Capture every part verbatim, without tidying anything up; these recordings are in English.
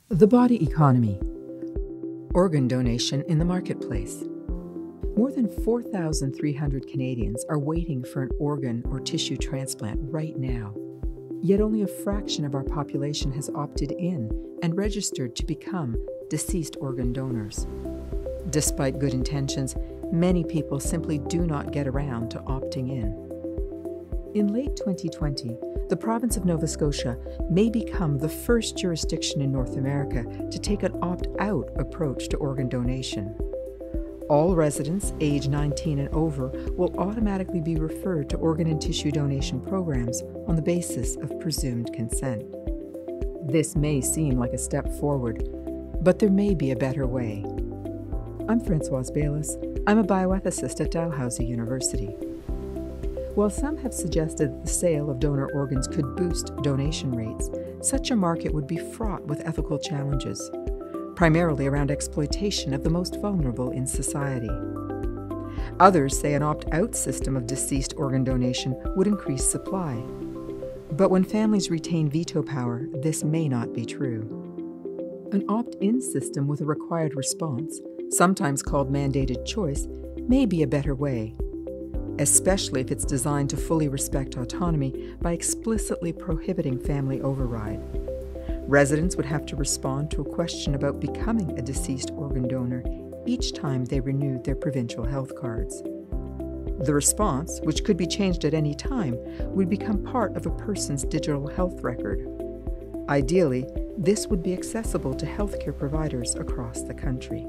The body economy. Organ donation in the marketplace. More than four thousand three hundred Canadians are waiting for an organ or tissue transplant right now. Yet only a fraction of our population has opted in and registered to become deceased organ donors. Despite good intentions, many people simply do not get around to opting in. In late twenty twenty, the province of Nova Scotia may become the first jurisdiction in North America to take an opt-out approach to organ donation. All residents age nineteen and over will automatically be referred to organ and tissue donation programs on the basis of presumed consent. This may seem like a step forward, but there may be a better way. I'm Françoise Baylis. I'm a bioethicist at Dalhousie University. While some have suggested that the sale of donor organs could boost donation rates, such a market would be fraught with ethical challenges, primarily around exploitation of the most vulnerable in society. Others say an opt-out system of deceased organ donation would increase supply. But when families retain veto power, this may not be true. An opt-in system with a required response, sometimes called mandated choice, may be a better way, especially if it's designed to fully respect autonomy by explicitly prohibiting family override. Residents would have to respond to a question about becoming a deceased organ donor each time they renewed their provincial health cards. The response, which could be changed at any time, would become part of a person's digital health record. Ideally, this would be accessible to healthcare providers across the country.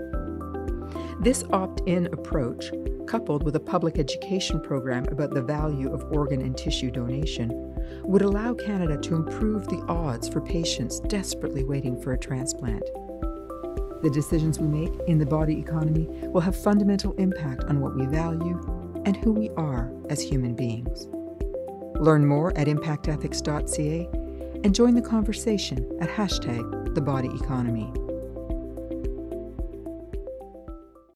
This opt-in approach, coupled with a public education program about the value of organ and tissue donation, would allow Canada to improve the odds for patients desperately waiting for a transplant. The decisions we make in the body economy will have fundamental impact on what we value and who we are as human beings. Learn more at impact ethics dot c a and join the conversation at hashtag the body economy.